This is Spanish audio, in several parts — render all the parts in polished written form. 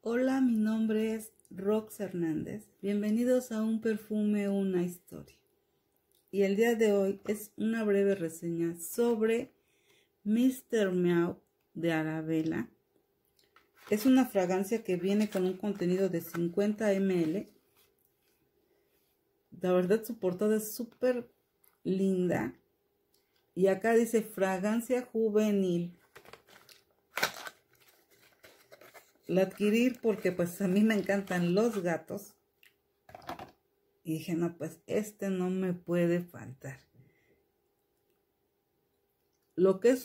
Hola, mi nombre es Rox Hernández. Bienvenidos a Un Perfume, una historia. Y el día de hoy es una breve reseña sobre Mr. Meow de Arabella. Es una fragancia que viene con un contenido de 50 ml. La verdad, su portada es súper linda. Y acá dice fragancia juvenil. La adquirí porque pues a mí me encantan los gatos. Y dije, no, pues este no me puede faltar. Lo que es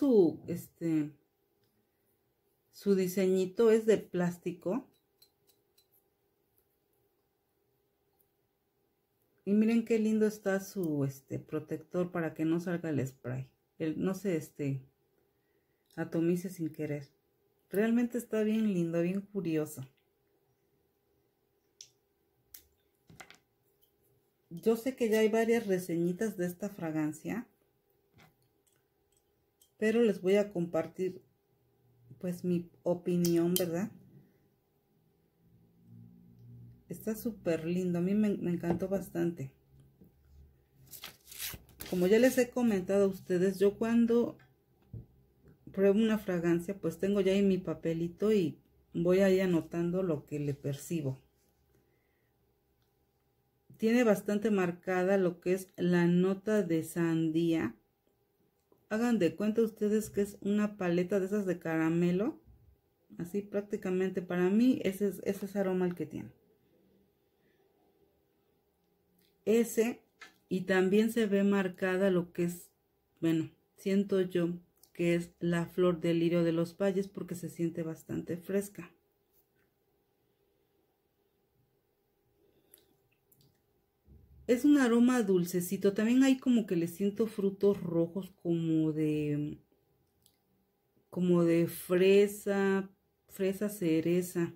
su diseñito es de plástico. Y miren qué lindo está su protector para que no salga el spray. No se atomice sin querer. Realmente está bien lindo, bien curioso. Yo sé que ya hay varias reseñitas de esta fragancia, pero les voy a compartir pues mi opinión, ¿verdad? Está súper lindo, a mí me encantó bastante. Como ya les he comentado a ustedes, yo cuando pruebo una fragancia, pues tengo ya ahí mi papelito y voy ahí anotando lo que le percibo. Tiene bastante marcada lo que es la nota de sandía. Hagan de cuenta ustedes que es una paleta de esas de caramelo. Así prácticamente para mí ese es aroma el que tiene. Y también se ve marcada lo que es, bueno, siento yo que es la flor de lirio de los valles porque se siente bastante fresca. Es un aroma dulcecito. También hay como que le siento frutos rojos como de fresa, cereza.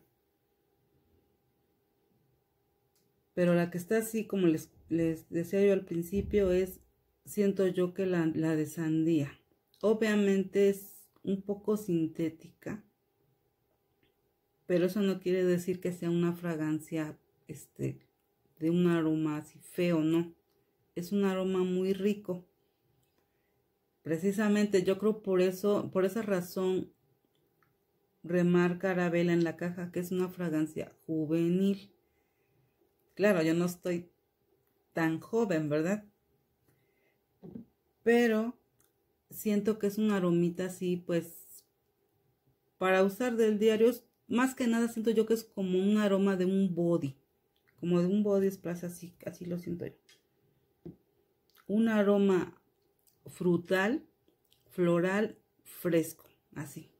Pero la que está así como les decía yo al principio siento yo que la de sandía. Obviamente es un poco sintética. Pero eso no quiere decir que sea una fragancia de un aroma así feo, no. Es un aroma muy rico. Precisamente yo creo por esa razón remarca Arabella en la caja que es una fragancia juvenil. Claro, yo no estoy tan joven, ¿verdad? Pero siento que es un aromita así, pues, para usar del diario. Más que nada siento yo que es como un aroma de un body. Como de un body spray, así lo siento yo. Un aroma frutal, floral, fresco, así.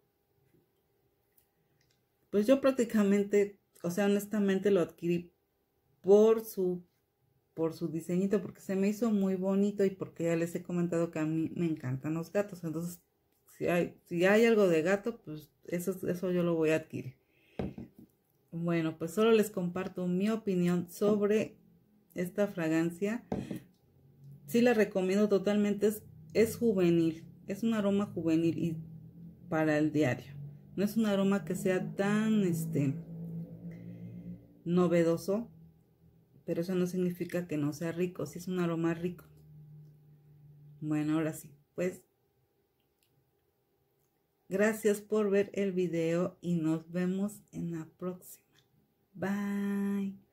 Pues yo prácticamente, o sea, honestamente lo adquirí por su diseñito, porque se me hizo muy bonito y porque ya les he comentado que a mí me encantan los gatos. Entonces, si hay algo de gato, pues eso yo lo voy a adquirir. Bueno, pues solo les comparto mi opinión sobre esta fragancia. Sí la recomiendo totalmente, es juvenil, es un aroma juvenil y para el diario. No es un aroma que sea tan novedoso, pero eso no significa que no sea rico, sí es un aroma rico. Bueno, ahora sí, pues gracias por ver el video y nos vemos en la próxima. Bye.